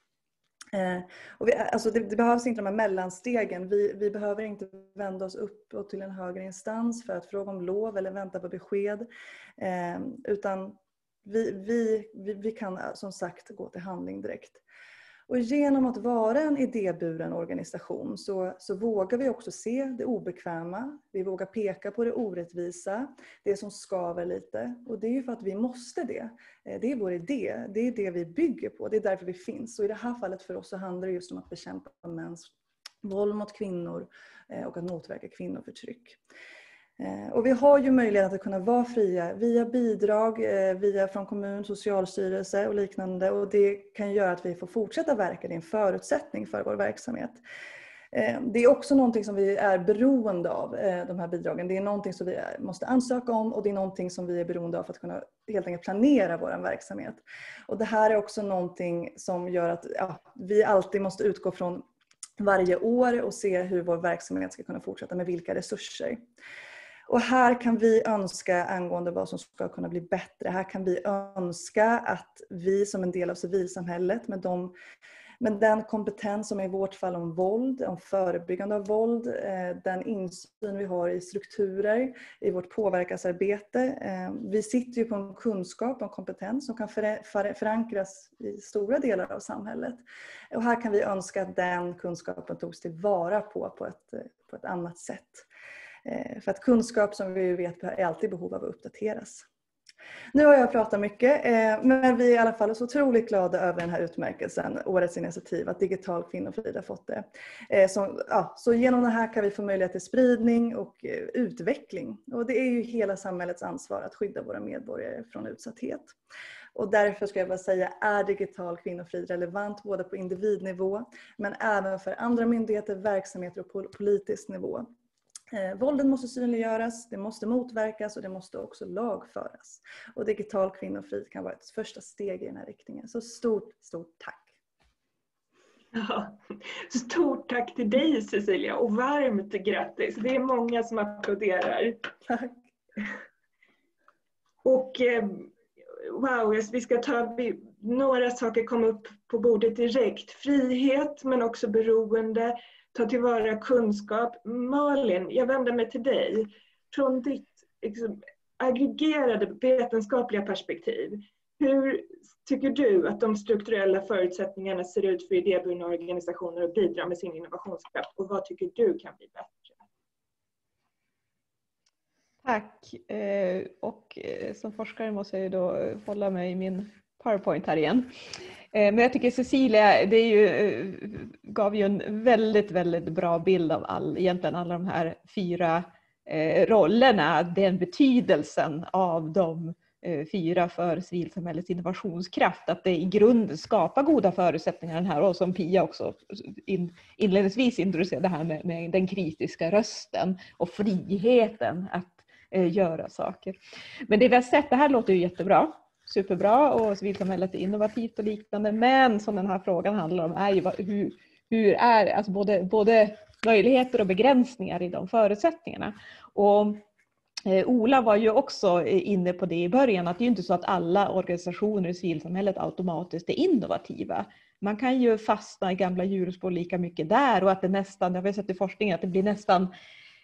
Och vi, alltså det, det behövs inte de här mellanstegen. Vi, vi behöver inte vända oss upp och till en högre instans för att fråga om lov eller vänta på besked. Utan Vi, vi, vi, vi kan som sagt gå till handling direkt. Och genom att vara en idéburen organisation så, så vågar vi också se det obekväma. Vi vågar peka på det orättvisa, det som skaver lite. Och det är ju för att vi måste det. Det är vår idé, det är det vi bygger på, det är därför vi finns. Och i det här fallet för oss så handlar det just om att bekämpa mäns våld mot kvinnor och att motverka kvinnoförtryck. Och vi har ju möjlighet att kunna vara fria via bidrag, via från kommun, socialstyrelse och liknande. Och det kan göra att vi får fortsätta verka, det är en förutsättning för vår verksamhet. Det är också någonting som vi är beroende av, de här bidragen. Det är någonting som vi måste ansöka om och det är någonting som vi är beroende av för att kunna helt enkelt planera vår verksamhet. Och det här är också någonting som gör att ja, vi alltid måste utgå från varje år och se hur vår verksamhet ska kunna fortsätta med vilka resurser. Och här kan vi önska angående vad som ska kunna bli bättre. Här kan vi önska att vi som en del av civilsamhället med, de, med den kompetens som är i vårt fall om våld, om förebyggande av våld, den insyn vi har i strukturer, i vårt påverkansarbete. Vi sitter ju på en kunskap och kompetens som kan förankras i stora delar av samhället. Och här kan vi önska att den kunskapen togs tillvara på på ett, på ett annat sätt. För att kunskap som vi vet är alltid behov av att uppdateras. Nu har jag pratat mycket, men vi är i alla fall så otroligt glada över den här utmärkelsen, årets initiativ, att Digital Kvinnofrid har fått det. Så, ja, så genom det här kan vi få möjlighet till spridning och utveckling. Och det är ju hela samhällets ansvar att skydda våra medborgare från utsatthet. Och därför ska jag bara säga, är Digital Kvinnofrid relevant både på individnivå, men även för andra myndigheter, verksamheter och på politisk nivå. Eh, våldet måste synliggöras, det måste motverkas och det måste också lagföras. Och Digital Kvinnofrid kan vara ett första steg i den här riktningen. Så stort, stort tack! Ja, stort tack till dig Cecilia och varmt grattis. Det är många som applåderar. Tack! Och eh, wow, vi ska ta vi, några saker kom upp på bordet direkt. Frihet men också beroende. Ta tillvara kunskap. Malin, jag vänder mig till dig. Från ditt liksom, aggregerade vetenskapliga perspektiv. Hur tycker du att de strukturella förutsättningarna ser ut för idéburna organisationer att bidra med sin innovationskraft? Och vad tycker du kan bli bättre? Tack. Och som forskare måste jag ju då hålla mig i min PowerPoint här igen. Men jag tycker Cecilia, det är ju, gav ju en väldigt, väldigt bra bild av all, egentligen alla de här fyra eh, rollerna, den betydelsen av de eh, fyra för civilsamhällets innovationskraft, att det i grunden skapar goda förutsättningar den här, och som Pia också in, inledningsvis introducerade här med, med den kritiska rösten och friheten att eh, göra saker. Men det vi har sett, det här låter ju jättebra. Superbra och civilsamhället är innovativt och liknande, men som den här frågan handlar om är ju hur, hur är alltså både, både möjligheter och begränsningar i de förutsättningarna. Och eh, Ola var ju också inne på det i början, att det är ju inte så att alla organisationer i civilsamhället automatiskt är innovativa. Man kan ju fastna i gamla hjulspår lika mycket där, och att det nästan, jag har sett i forskningen att det blir nästan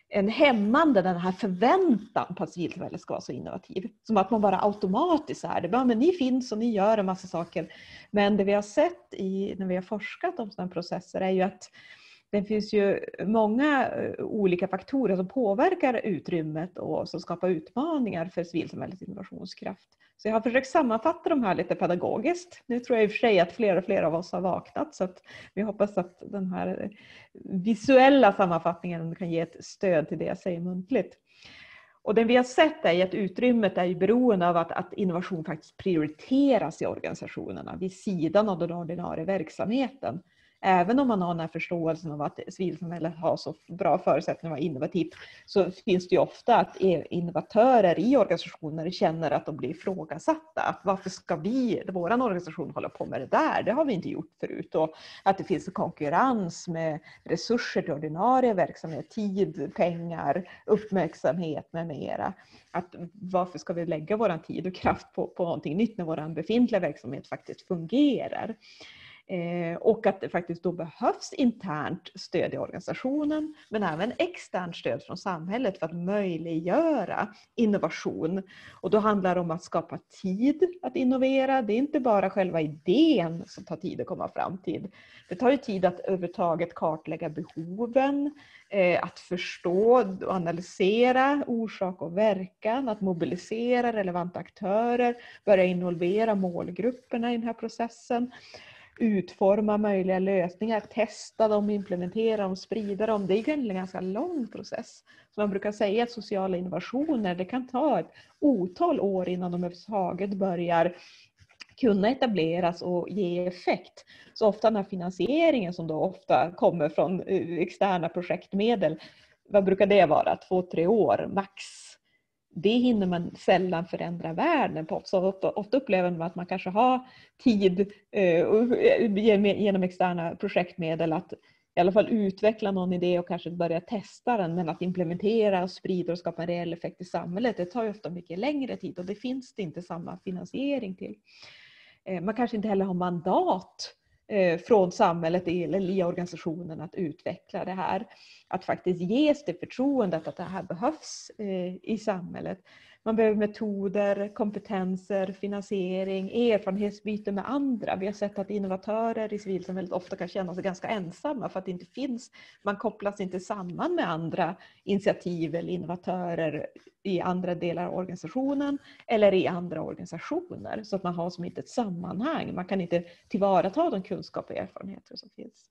en hämmande den här förväntan på att civilsamhället ska vara så innovativ. Som att man bara automatiskt är det. Ja, men ni finns och ni gör en massa saker. Men det vi har sett i, när vi har forskat om sådana processer är ju att det finns ju många olika faktorer som påverkar utrymmet och som skapar utmaningar för civilsamhällets innovationskraft. Så jag har försökt sammanfatta de här lite pedagogiskt. Nu tror jag i och för sig att fler och fler av oss har vaknat, så att vi hoppas att den här visuella sammanfattningen kan ge ett stöd till det jag säger muntligt. Och det vi har sett är att utrymmet är ju beroende av att, att innovation faktiskt prioriteras i organisationerna vid sidan av den ordinarie verksamheten. Även om man har den här förståelsen av att civilsamhället har så bra förutsättningar att vara innovativt, så finns det ju ofta att innovatörer i organisationer känner att de blir ifrågasatta. Att varför ska vi, vår organisation, hålla på med det där? Det har vi inte gjort förut. Och att det finns en konkurrens med resurser till ordinarie verksamhet, tid, pengar, uppmärksamhet med mera. Att varför ska vi lägga vår tid och kraft på, på någonting nytt när vår befintliga verksamhet faktiskt fungerar? Eh, och att det faktiskt då behövs internt stöd i organisationen, men även externt stöd från samhället för att möjliggöra innovation. Och då handlar det om att skapa tid att innovera. Det är inte bara själva idén som tar tid att komma fram till. Det tar ju tid att överhuvudtaget kartlägga behoven, eh, att förstå och analysera orsak och verkan, att mobilisera relevanta aktörer, börja involvera målgrupperna i den här processen. Utforma möjliga lösningar, testa dem, implementera dem, sprida dem. Det är en ganska lång process. Så man brukar säga att sociala innovationer, det kan ta ett otal år innan de överhuvudtaget börjar kunna etableras och ge effekt. Så ofta den här finansieringen som då ofta kommer från externa projektmedel, vad brukar det vara? Två, tre år max. Det hinner man sällan förändra världen på. Så ofta, ofta upplever man att man kanske har tid eh, genom externa projektmedel att i alla fall utveckla någon idé och kanske börja testa den. Men att implementera och sprida och skapa en reell effekt i samhället, det tar ju ofta mycket längre tid och det finns det inte samma finansiering till. Eh, man kanske inte heller har mandat från samhället eller i organisationen att utveckla det här. Att faktiskt ges det förtroendet att det här behövs i samhället. Man behöver metoder, kompetenser, finansiering, erfarenhetsbyte med andra. Vi har sett att innovatörer i civilsamhället ofta kan känna sig ganska ensamma för att det inte finns, man kopplas inte samman med andra initiativ eller innovatörer i andra delar av organisationen eller i andra organisationer. Så att man har som inte ett sammanhang. Man kan inte tillvarata de kunskap och erfarenheter som finns.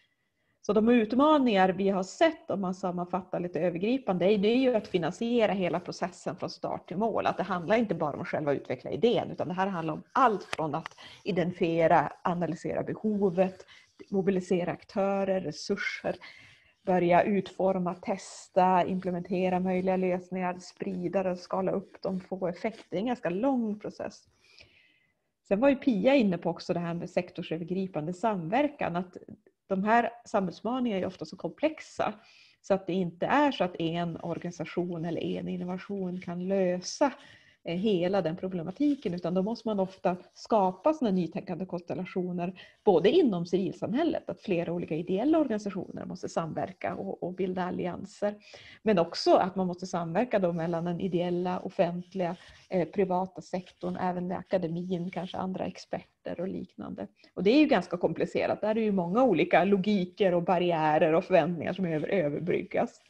Så de utmaningar vi har sett, om man sammanfattar lite övergripande, det är ju att finansiera hela processen från start till mål. Att det handlar inte bara om att själva utveckla idén, utan det här handlar om allt från att identifiera, analysera behovet, mobilisera aktörer, resurser, börja utforma, testa, implementera möjliga lösningar, sprida och skala upp dem, få effekt. Det är en ganska lång process. Sen var ju Pia inne på också det här med sektorsövergripande samverkan, att de här samhällsutmaningarna är ofta så komplexa så att det inte är så att en organisation eller en innovation kan lösa hela den problematiken, utan då måste man ofta skapa såna nytänkande konstellationer både inom civilsamhället, att flera olika ideella organisationer måste samverka och, och bilda allianser, men också att man måste samverka då mellan den ideella, offentliga, eh, privata sektorn, även med akademin, kanske andra experter och liknande. Och det är ju ganska komplicerat, där är ju många olika logiker och barriärer och förväntningar som över, överbryggas.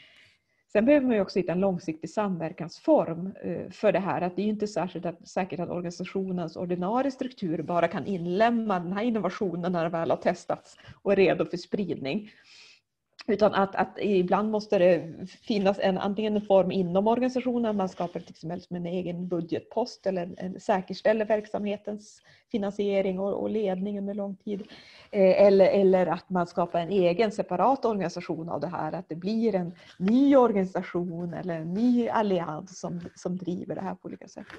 Sen behöver man ju också hitta en långsiktig samverkansform för det här. Att det är ju inte särskilt att, säkert att organisationens ordinarie struktur bara kan inlämna den här innovationen när det väl har testats och är redo för spridning. Utan att, att ibland måste det finnas en, antingen en form inom organisationen, man skapar till exempel som en egen budgetpost eller en, en säkerställer verksamhetens finansiering och, och ledning under lång tid. Eh, eller, eller att man skapar en egen separat organisation av det här, att det blir en ny organisation eller en ny allians som, som driver det här på olika sätt.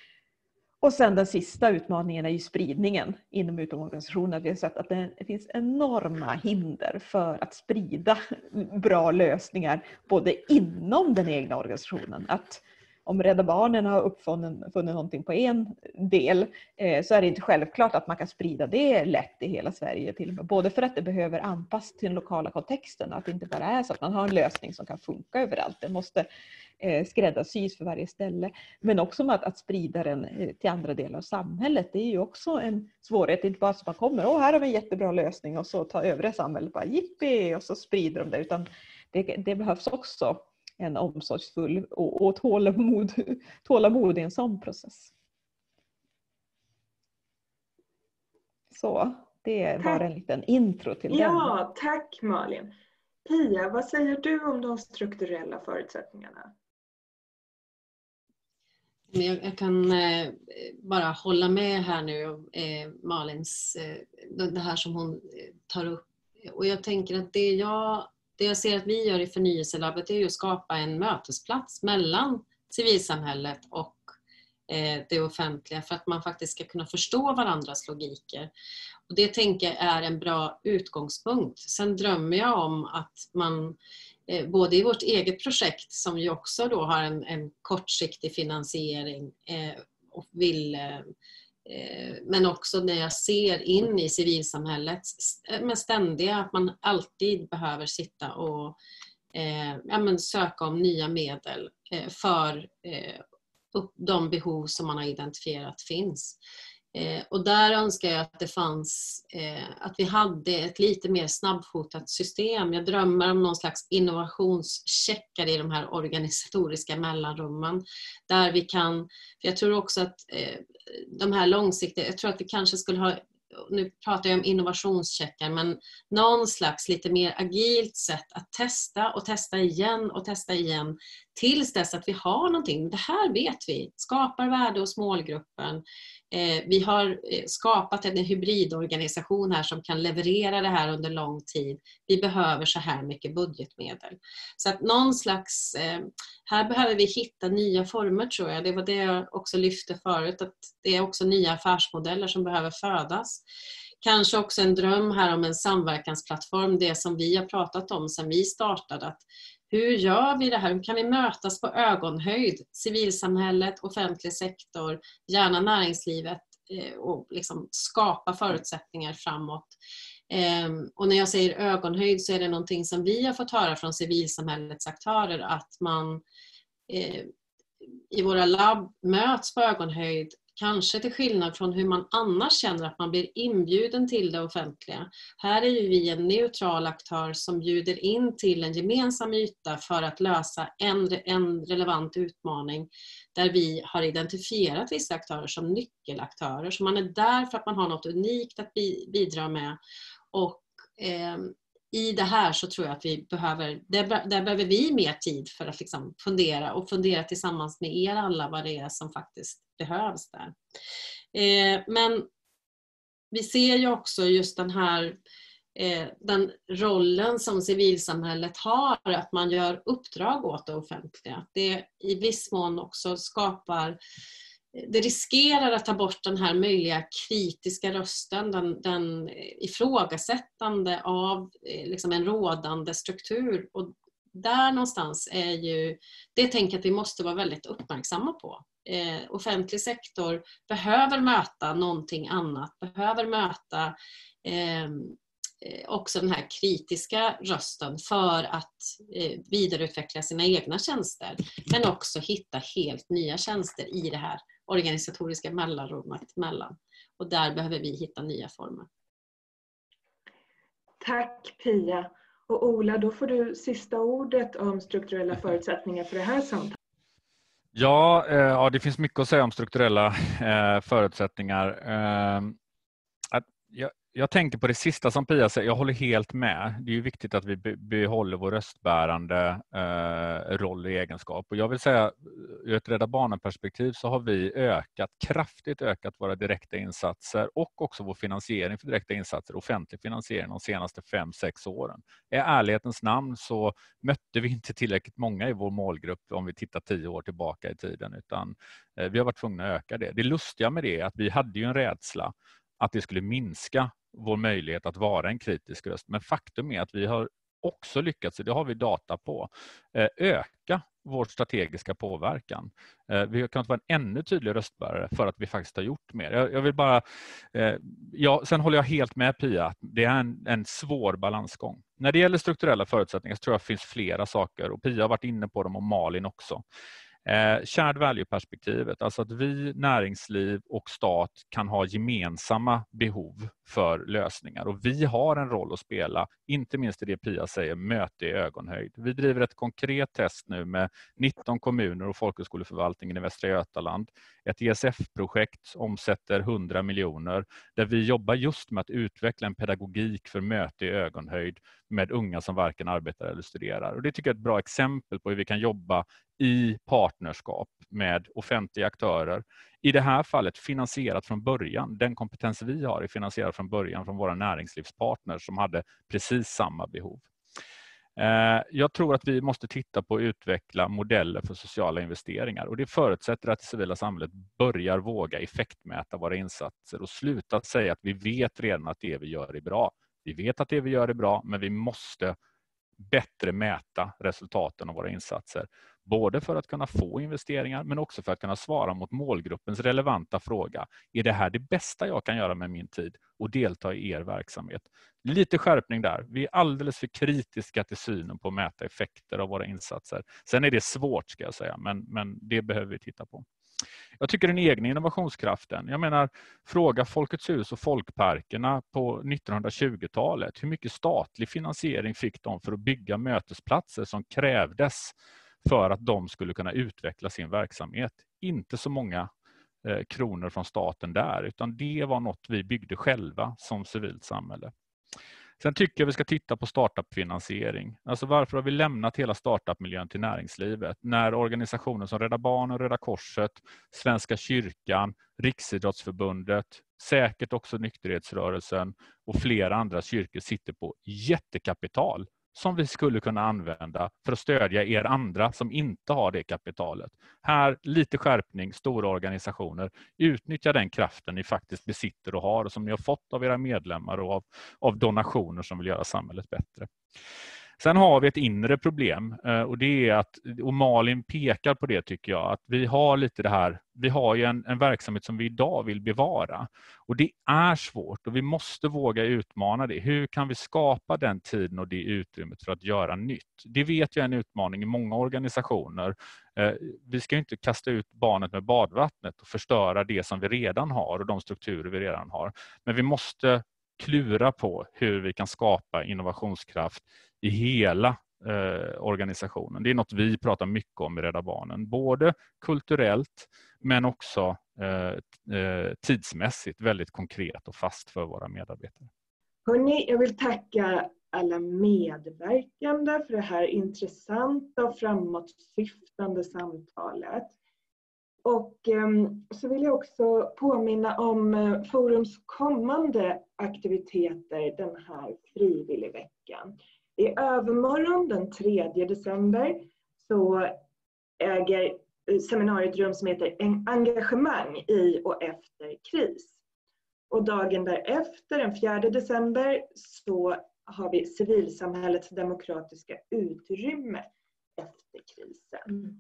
Och sen den sista utmaningen är ju spridningen inom utomorganisationen. Vi har sett att det finns enorma hinder för att sprida bra lösningar både inom den egna organisationen. Att om Rädda Barnen har uppfunnit funnit någonting på en del eh, så är det inte självklart att man kan sprida det lätt i hela Sverige. Till, både för att det behöver anpassas till den lokala kontexten. Att det inte bara är så att man har en lösning som kan funka överallt. Det måste eh, skräddarsys för varje ställe. Men också med att, att sprida den eh, till andra delar av samhället. Det är ju också en svårighet. Det är inte bara så att man kommer, åh här har vi en jättebra lösning och så tar övriga samhället bara jippi och så sprider de det. Utan det, det behövs också en omsorgsfull och, och tålamod, tålamod i en sån process. Så det var en liten intro till ja, den. Ja, tack Malin. Pia, vad säger du om de strukturella förutsättningarna? Jag, jag kan eh, bara hålla med här nu eh, Malins, eh, det här som hon tar upp. Och jag tänker att det jag Det jag ser att vi gör i Förnyelselabbet är ju att skapa en mötesplats mellan civilsamhället och eh, det offentliga för att man faktiskt ska kunna förstå varandras logiker. Och det tänker jag är en bra utgångspunkt. Sen drömmer jag om att man eh, både i vårt eget projekt som ju också då har en, en kortsiktig finansiering eh, och vill eh, men också när jag ser in i civilsamhället med ständiga att man alltid behöver sitta och eh, ja, men söka om nya medel eh, för eh, upp de behov som man har identifierat finns. Eh, och där önskar jag att det fanns, eh, att vi hade ett lite mer snabbfotat system. Jag drömmer om någon slags innovationscheckar i de här organisatoriska mellanrummen. Där vi kan, för jag tror också att eh, de här långsiktiga, jag tror att vi kanske skulle ha, nu pratar jag om innovationscheckar, men någon slags lite mer agilt sätt att testa och testa igen och testa igen tills dess att vi har någonting. Det här vet vi, skapar värde hos målgruppen. Eh, vi har skapat en hybridorganisation här som kan leverera det här under lång tid. Vi behöver så här mycket budgetmedel. Så att någon slags, eh, här behöver vi hitta nya former tror jag. Det var det jag också lyfte förut, att det är också nya affärsmodeller som behöver födas. Kanske också en dröm här om en samverkansplattform, det som vi har pratat om sedan vi startade. Att hur gör vi det här? Hur kan vi mötas på ögonhöjd? Civilsamhället, offentlig sektor, gärna näringslivet och liksom skapa förutsättningar framåt. Och när jag säger ögonhöjd så är det någonting som vi har fått höra från civilsamhällets aktörer, att man i våra labb möts på ögonhöjd. Kanske till skillnad från hur man annars känner att man blir inbjuden till det offentliga. Här är ju vi en neutral aktör som bjuder in till en gemensam yta för att lösa en, en relevant utmaning. Där vi har identifierat vissa aktörer som nyckelaktörer. Så man är där för att man har något unikt att bidra med. Och eh, i det här så tror jag att vi behöver, där, där behöver vi mer tid för att liksom fundera och fundera tillsammans med er alla vad det är som faktiskt behövs där. Eh, men vi ser ju också just den här eh, den rollen som civilsamhället har, att man gör uppdrag åt det offentliga. Det i viss mån också skapar, det riskerar att ta bort den här möjliga kritiska rösten, den, den ifrågasättande av liksom en rådande struktur. Och där någonstans är ju, det tänker jag att vi måste vara väldigt uppmärksamma på. Eh, offentlig sektor behöver möta någonting annat, behöver möta eh, också den här kritiska rösten för att eh, vidareutveckla sina egna tjänster, men också hitta helt nya tjänster i det här organisatoriska mellanrummet mellan. Och där behöver vi hitta nya former. Tack Pia. Och Ola, då får du sista ordet om strukturella förutsättningar för det här samtalet. Ja, eh, ja, det finns mycket att säga om strukturella eh, förutsättningar. Eh, att jag, jag tänker på det sista som Pia säger, jag håller helt med. Det är ju viktigt att vi be, behåller vår röstbärande eh, roll och egenskap. Och jag vill säga, ur ett Rädda Barnen-perspektiv så har vi ökat, kraftigt ökat våra direkta insatser och också vår finansiering för direkta insatser, offentlig finansiering de senaste fem, sex åren. I ärlighetens namn så mötte vi inte tillräckligt många i vår målgrupp om vi tittar tio år tillbaka i tiden, utan eh, vi har varit tvungna att öka det. Det lustiga med det är att vi hade ju en rädsla att det skulle minska vår möjlighet att vara en kritisk röst. Men faktum är att vi har också lyckats, det har vi data på, öka vår strategiska påverkan. Vi har kunnat vara en ännu tydligare röstbärare för att vi faktiskt har gjort mer. Jag, jag vill bara, ja, sen håller jag helt med Pia att det är en, en svår balansgång. När det gäller strukturella förutsättningar så tror jag det finns flera saker, och Pia har varit inne på dem och Malin också. Eh, shared value-perspektivet, alltså att vi, näringsliv och stat kan ha gemensamma behov för lösningar, och vi har en roll att spela, inte minst i det Pia säger, möte i ögonhöjd. Vi driver ett konkret test nu med nitton kommuner och folkhögskoleförvaltningen i Västra Götaland. Ett E S F-projekt omsätter hundra miljoner där vi jobbar just med att utveckla en pedagogik för möte i ögonhöjd med unga som varken arbetar eller studerar. Och det tycker jag är ett bra exempel på hur vi kan jobba i partnerskap med offentliga aktörer. I det här fallet finansierat från början. Den kompetens vi har är finansierad från början från våra näringslivspartners som hade precis samma behov. Jag tror att vi måste titta på att utveckla modeller för sociala investeringar, och det förutsätter att det civila samhället börjar våga effektmäta våra insatser och sluta säga att vi vet redan att det vi gör är bra. Vi vet att det vi gör är bra, men vi måste bättre mäta resultaten av våra insatser. Både för att kunna få investeringar men också för att kunna svara mot målgruppens relevanta fråga. Är det här det bästa jag kan göra med min tid och delta i er verksamhet? Lite skärpning där. Vi är alldeles för kritiska till synen på att mäta effekter av våra insatser. Sen är det svårt ska jag säga, men, men det behöver vi titta på. Jag tycker den egna innovationskraften. Jag menar, fråga Folkets hus och folkparkerna på nittonhundratjugotalet. Hur mycket statlig finansiering fick de för att bygga mötesplatser som krävdes för att de skulle kunna utveckla sin verksamhet? Inte så många eh, kronor från staten där, utan det var något vi byggde själva som civilt samhälle. Sen tycker jag vi ska titta på startup-finansiering. Alltså varför har vi lämnat hela startup-miljön till näringslivet? När organisationer som Rädda Barnen, Röda Korset, Svenska kyrkan, Riksidrottsförbundet, säkert också nykterhetsrörelsen och flera andra kyrkor sitter på jättekapital som vi skulle kunna använda för att stödja er andra som inte har det kapitalet. Här lite skärpning, stora organisationer. Utnyttja den kraften ni faktiskt besitter och har och som ni har fått av era medlemmar och av, av donationer som vill göra samhället bättre. Sen har vi ett inre problem, och det är att, och Malin pekar på det tycker jag, att vi har lite det här, vi har ju en, en verksamhet som vi idag vill bevara, och det är svårt och vi måste våga utmana det. Hur kan vi skapa den tiden och det utrymmet för att göra nytt? Det vet jag är en utmaning i många organisationer. Vi ska inte kasta ut barnet med badvattnet och förstöra det som vi redan har och de strukturer vi redan har, men vi måste klura på hur vi kan skapa innovationskraft i hela eh, organisationen. Det är något vi pratar mycket om i Rädda Barnen. Både kulturellt men också eh, eh, tidsmässigt väldigt konkret och fast för våra medarbetare. Hörrni, jag vill tacka alla medverkande för det här intressanta och framåtsyftande samtalet. Och eh, så vill jag också påminna om eh, Forums kommande aktiviteter den här frivilligveckan. I övermorgon den tredje december så äger seminariet rum som heter Engagemang i och efter kris. Och dagen därefter, den fjärde december, så har vi civilsamhällets demokratiska utrymme efter krisen.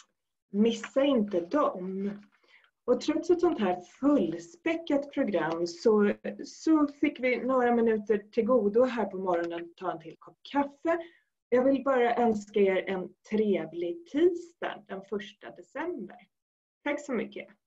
Missa inte dem. Och trots ett sånt här fullspäckat program så, så fick vi några minuter till godo här på morgonen ta en till kopp kaffe. Jag vill bara önska er en trevlig tisdag den första december. Tack så mycket.